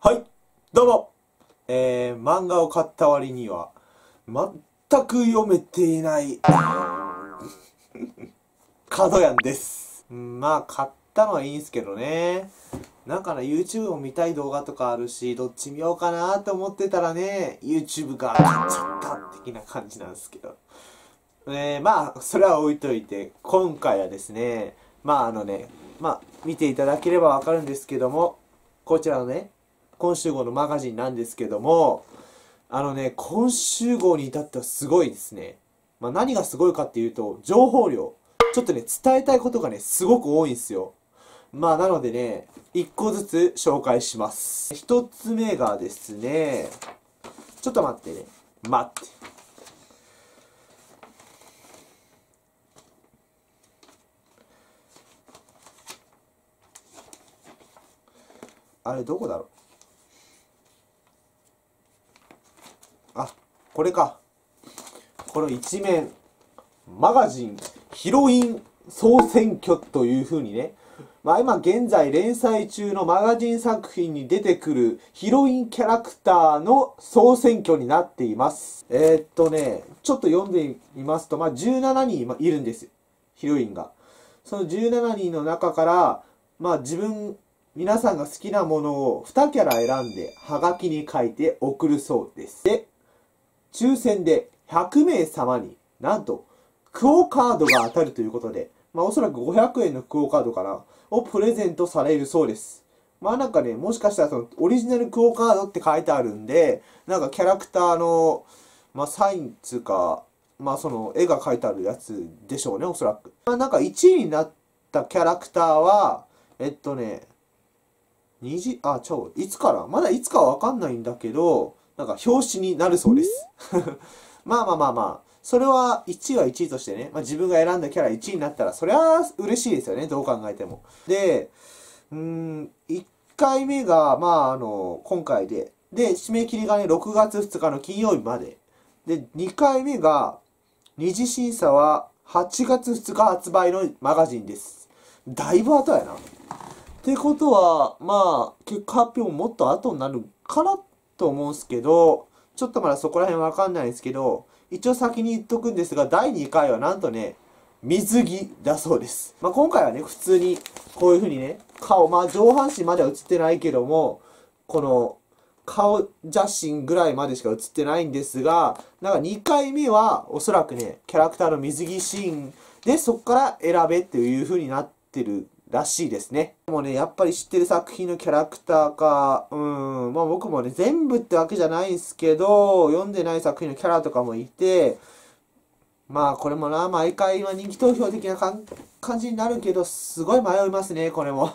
はい、どうも。漫画を買った割には、全く読めていない、カドヤンです。まあ、買ったのはいいんすけどね。なんかYouTube を見たい動画とかあるし、どっち見ようかなと思ってたらね、YouTube が買っちゃった的な感じなんですけど。まあ、それは置いといて、今回はですね、見ていただければわかるんですけども、こちらのね、今週号のマガジンなんですけども、今週号に至ってはすごいですね。何がすごいかっていうと、情報量。ちょっとね、伝えたいことがね、すごく多いんですよ。なのでね、一個ずつ紹介します。一つ目がですね、ちょっと待ってね。待って。あれ、どこだろう。あ、これか。この一面、マガジン、ヒロイン総選挙という風にね、今現在連載中のマガジン作品に出てくるヒロインキャラクターの総選挙になっています。ちょっと読んでみますと、17人いるんです。ヒロインが。その17人の中から、皆さんが好きなものを2キャラ選んで、ハガキに書いて送るそうです。で、抽選で100名様になんとクオカードが当たるということで、おそらく500円のクオカードかなをプレゼントされるそうです。もしかしたらそのオリジナルクオカードって書いてあるんで、キャラクターの、サインつうか、その絵が描いてあるやつでしょうね、おそらく。1位になったキャラクターは、いつからまだいつかはわかんないんだけど、表紙になるそうです。それは1位は1位としてね、自分が選んだキャラ1位になったら、それは嬉しいですよね、どう考えても。で、1回目が、今回で、締め切りがね、6月2日の金曜日まで。で、2回目が、二次審査は8月2日発売のマガジンです。だいぶ後やな。ってことは、結果発表ももっと後になるかなと思うんすけど、ちょっとまだそこら辺わかんないんですけど、一応先に言っとくんですが、第2回はなんとね、水着だそうです。今回はね、普通に、こういう風にね、顔、上半身までは映ってないけども、この、顔写真ぐらいまでしか映ってないんですが、2回目は、おそらくね、キャラクターの水着シーンで、そこから選べっていう風になってるらしいですね。もうね、やっぱり知ってる作品のキャラクターか、僕もね、全部ってわけじゃないんすけど、読んでない作品のキャラとかもいて、これもな、毎回は人気投票的な感じになるけど、すごい迷いますね、これも。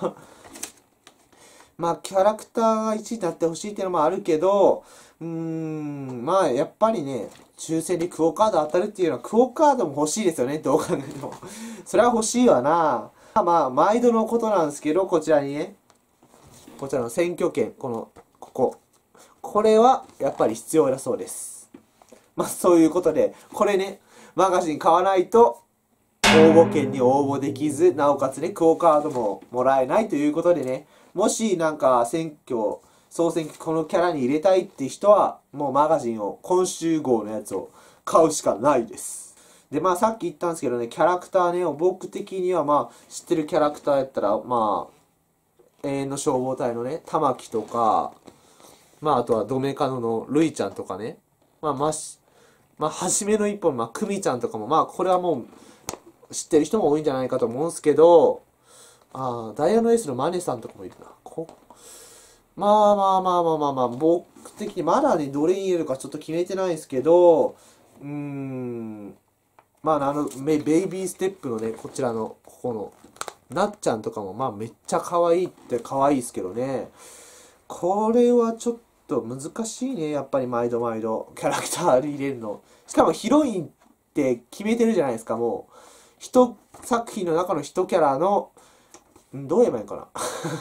キャラクターが1位になってほしいっていうのもあるけど、やっぱりね、抽選でクオカード当たるっていうのは、クオカードも欲しいですよね、どう考えても。それは欲しいわな。毎度のことなんですけど、こちらにね、こちらの選挙権、ここ。これは、やっぱり必要だそうです。そういうことで、これね、マガジン買わないと、応募券に応募できず、なおかつね、クオカードももらえないということでね、もし総選挙このキャラに入れたいって人は、もうマガジンを、今週号のやつを買うしかないです。で、さっき言ったんですけどね、キャラクターね、僕的には知ってるキャラクターやったら、永遠の消防隊のね、玉木とか、あとはドメカノのルイちゃんとかね、初めの一本、クミちゃんとかも、これはもう、知ってる人も多いんじゃないかと思うんですけど、ダイヤのエースのマネさんとかもいるな。僕的にまだね、どれに入れるかちょっと決めてないんですけど、ベイビーステップのね、こちらの、ここの、なっちゃんとかも、めっちゃ可愛いって可愛いですけどね。これはちょっと難しいね。やっぱり毎度毎度、キャラクター入れるの。しかもヒロインって決めてるじゃないですか、もう。一作品の中の一キャラの、どう言えばいいのかな。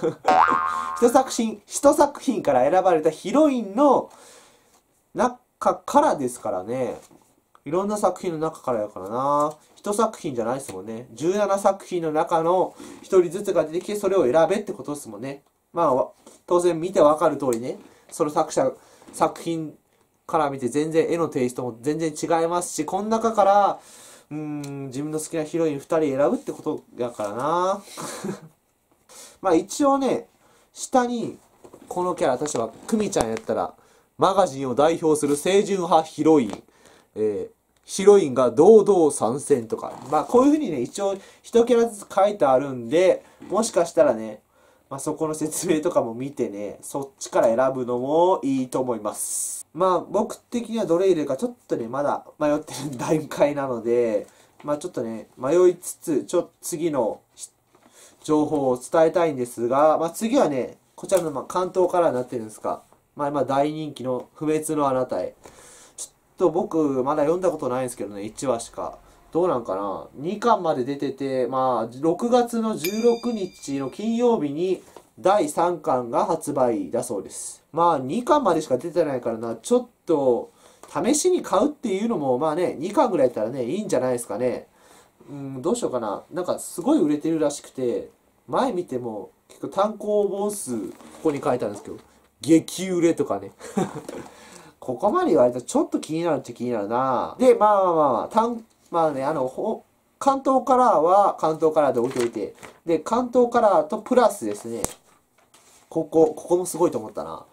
一作品から選ばれたヒロインの中からですからね。いろんな作品の中からやからな。一作品じゃないですもんね。17作品の中の一人ずつが出てきて、それを選べってことですもんね。 まあ、当然見てわかる通りね、その作品から見て全然絵のテイストも全然違いますし、この中から、自分の好きなヒロイン2人選ぶってことやからな。まあ一応ね、下に、このキャラ、確かクミちゃんやったら、マガジンを代表する清純派ヒロイン、ヒロインが堂々参戦とか、まあこういう風にね、一応一キャラずつ書いてあるんで、もしかしたらね、まあそこの説明とかも見てね、そっちから選ぶのもいいと思います。まあ僕的にはどれ入れるかちょっとね、まだ迷ってる段階なので、まあちょっとね、迷いつつ、次の情報を伝えたいんですが、まあ次はね、こちらの関東カラーになってるんですか。まあ今大人気の不滅のあなたへ。ちょっと僕まだ読んだことないんですけどね、1話しか。どうなんかな ?2 巻まで出てて、まあ6月の16日の金曜日に第3巻が発売だそうです。まあ2巻までしか出てないからな、ちょっと試しに買うっていうのもまあね、2巻ぐらいやったらね、いいんじゃないですかね。どうしようかな。なんかすごい売れてるらしくて、前見ても結構単行本数ここに書いてあるんですけど、激売れとかね。ここまで言われたらちょっと気になるっちゃ気になるな。で、まあね、関東カラーは関東カラーで置いといて、で、関東カラーとプラスですね、ここもすごいと思ったな。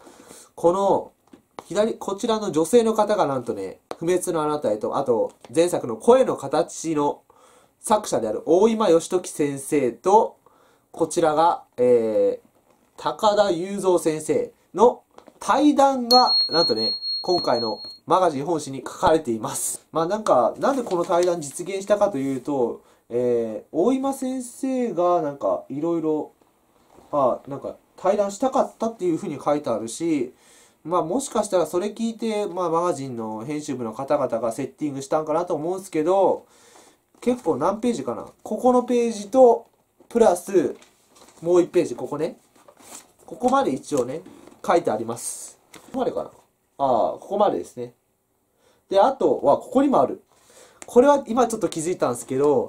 こちらの女性の方がなんとね、不滅のあなたへと、あと、前作の声の形の作者である大今義時先生と、こちらが、高田雄三先生の対談が、なんとね、今回のマガジン本誌に書かれています。まあなんでこの対談実現したかというと、大今先生がなんかいろいろ、なんか対談したかったっていうふうに書いてあるし、まあもしかしたらそれ聞いて、まあマガジンの編集部の方々がセッティングしたんかなと思うんですけど、結構何ページかな。ここのページと、プラス、もう1ページ、ここね。ここまで一応ね、書いてあります。ここまでかな。ここまでですね。で、あとは、ここにもある。これは今ちょっと気づいたんですけど、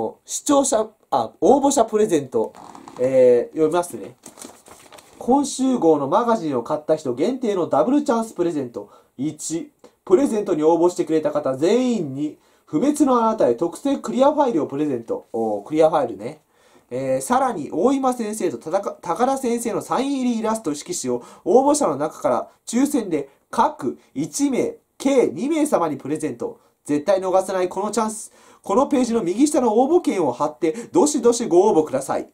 応募者プレゼント、読みますね。今週号のマガジンを買った人限定のダブルチャンスプレゼント。1、プレゼントに応募してくれた方全員に、不滅のあなたへ特製クリアファイルをプレゼント。クリアファイルね。さらに、大今先生と高田先生のサイン入りイラスト色紙を応募者の中から抽選で各1名、計2名様にプレゼント。絶対逃さないこのチャンス。このページの右下の応募券を貼って、どしどしご応募ください。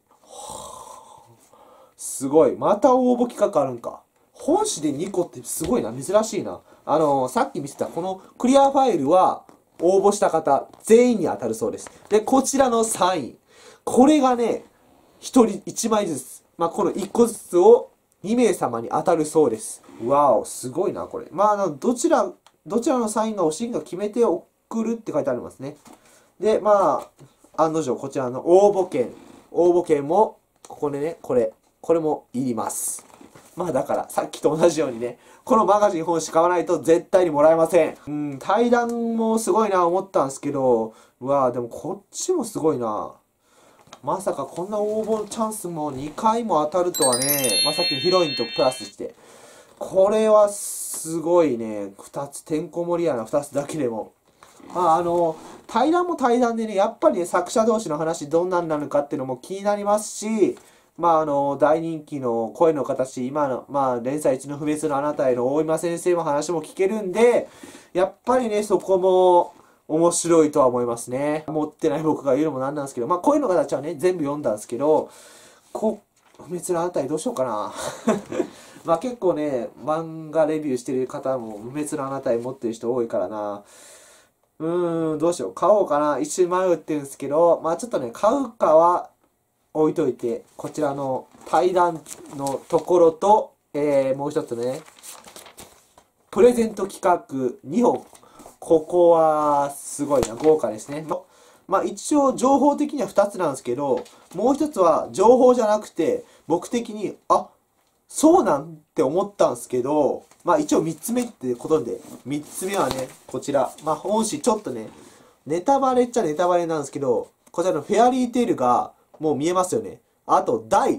すごい。また応募企画あるんか。本誌で2個ってすごいな。珍しいな。さっき見せたこのクリアファイルは、応募した方全員に当たるそうです。で、こちらのサイン。これがね、1人1枚ずつ。まあ、この1個ずつを2名様に当たるそうです。わお、すごいな、これ。まあ、どちらのサインが欲しいか決めて送るって書いてありますね。で、まあ、案の定、こちらの応募券も、ここでね、これもいります。まあだから、さっきと同じようにね、このマガジン本誌買わないと絶対にもらえません。対談もすごいな思ったんですけど、うわでもこっちもすごいな。まさかこんな応募チャンスも2回も当たるとはね、まあさっきのヒロインとプラスして。これはすごいね、てんこ盛りやな、2つだけでも。まあ対談も対談でね、やっぱりね、作者同士の話どんなんなのかっていうのも気になりますし、まあ大人気の声の形、今の、まあ連載中の不滅のあなたへの大今先生の話も聞けるんで、やっぱりね、そこも面白いとは思いますね。持ってない僕が言うのもなんなんですけど、まあ声の形はね、全部読んだんですけど、不滅のあなたへどうしようかな。まあ結構ね、漫画レビューしてる方も不滅のあなたへ持ってる人多いからな。どうしよう。買おうかな。一瞬迷ってるんですけど、まあちょっとね、買うかは、置いといて、こちらの対談のところと、もう一つね、プレゼント企画2本。ここは、すごいな、豪華ですね。まあ一応情報的には2つなんですけど、もう一つは情報じゃなくて、僕的に、そうなんって思ったんですけど、まあ一応3つ目ってことで、3つ目はね、こちら。まあ本誌ちょっとね、ネタバレっちゃネタバレなんですけど、こちらのフェアリーテールが、もう見えますよね。あと、第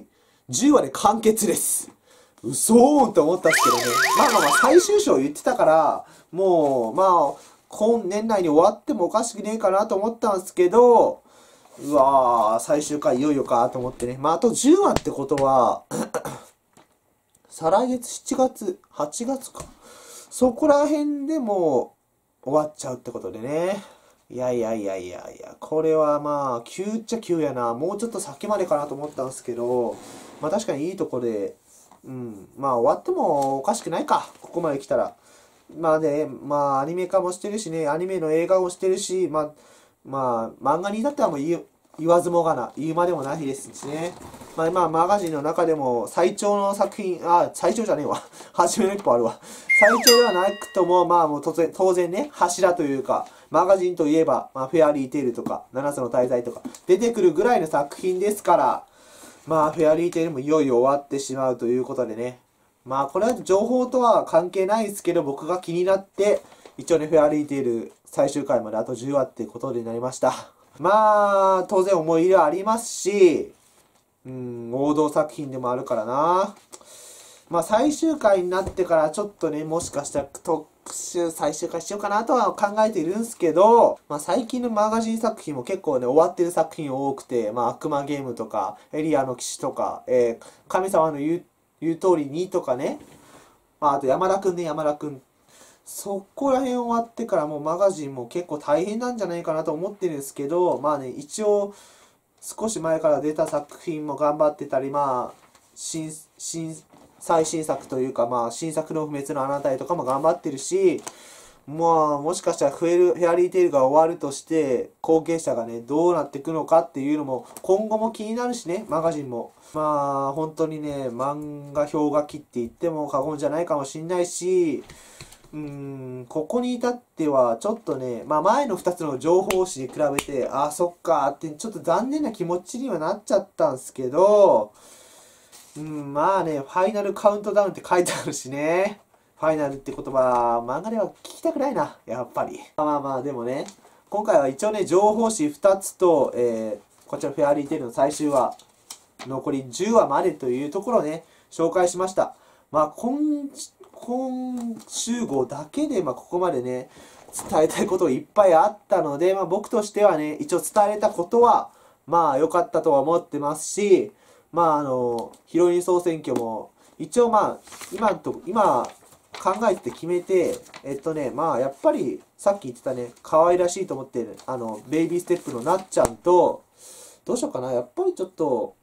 10話で完結です。嘘ーんって思ったんですけどね。まあまあまあ、最終章言ってたから、もう、まあ、今年内に終わってもおかしくねえかなと思ったんですけど、うわー、最終回いよいよかと思ってね。まあ、あと10話ってことは、再来月7月、8月か。そこら辺でもう終わっちゃうってことでね。いやいやいやいやいや、これはまあ、急っちゃ急やな。もうちょっと先までかなと思ったんですけど、まあ確かにいいとこで、まあ終わってもおかしくないか。ここまで来たら。まあね、まあアニメ化もしてるしね、アニメの映画もしてるし、まあ漫画に至ってはもう言わずもがな、言うまでもないですしね。まあマガジンの中でも最長の作品、最長じゃねえわ。初めの一歩あるわ。最長ではなくとも、まあもう当然ね、柱というか、マガジンといえば、まあフェアリーテイルとか、七つの大罪とか、出てくるぐらいの作品ですから、まあフェアリーテイルもいよいよ終わってしまうということでね。まあこれは情報とは関係ないですけど、僕が気になって、一応ね、フェアリーテイル最終回まであと10話ってことになりました。まあ、当然思い入れはありますし、王道作品でもあるからな。まあ最終回になってからちょっとね、もしかしたら特集最終回しようかなとは考えているんですけど、まあ最近のマガジン作品も結構ね、終わってる作品多くて、まあ悪魔ゲームとか、エリアの騎士とか、神様の言う通りにとかね、まああと山田くんね、山田くん。そこら辺終わってからもうマガジンも結構大変なんじゃないかなと思ってるんですけど、まあね、一応少し前から出た作品も頑張ってたり、まあ、最新作というか、まあ、新作の不滅のあなたへとかも頑張ってるし、まあ、もしかしたらフェアリーテイルが終わるとして、後継者がね、どうなっていくのかっていうのも、今後も気になるしね、マガジンも。まあ、本当にね、漫画氷河期って言っても過言じゃないかもしんないし、ここに至っては、ちょっとね、まあ前の2つの情報誌に比べて、そっかって、ちょっと残念な気持ちにはなっちゃったんすけど、まあね、ファイナルカウントダウンって書いてあるしね。ファイナルって言葉、漫画では聞きたくないな、やっぱり。まあでもね、今回は一応ね、情報誌2つと、こちらフェアリーテイルの最終話、残り10話までというところをね、紹介しました。まあ今週号だけで、ここまでね、伝えたいことがいっぱいあったので、僕としてはね、一応伝えれたことは、良かったとは思ってますし、ヒロイン総選挙も、一応今考えて決めて、やっぱり、さっき言ってたね、可愛らしいと思ってる、ベイビーステップのなっちゃんと、どうしようかな、やっぱりちょっと、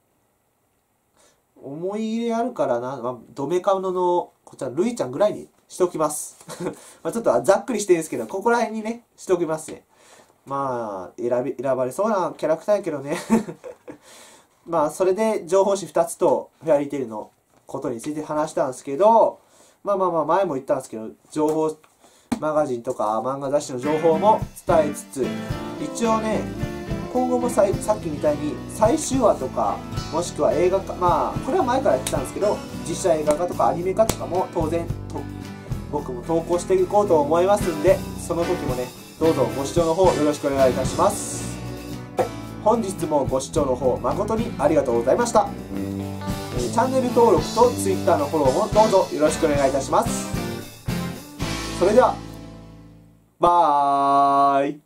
思い入れあるからな、ドメカウノの、こちら、ルイちゃんぐらいにしておきます。ちょっとざっくりしてるんですけど、ここら辺にね、しておきますね。選ばれそうなキャラクターやけどね。それで情報誌2つとフェアリーテイルのことについて話したんですけど、前も言ったんですけど、情報、マガジンとか漫画雑誌の情報も伝えつつ、一応ね、今後もさっきみたいに最終話とか、もしくは映画化、これは前からやってたんですけど、実写映画化とかアニメ化とかも当然僕も投稿していこうと思いますんで、その時もね、どうぞご視聴の方よろしくお願いいたします。本日もご視聴の方誠にありがとうございました。チャンネル登録と Twitter のフォローもどうぞよろしくお願いいたします。それでは、バーイ。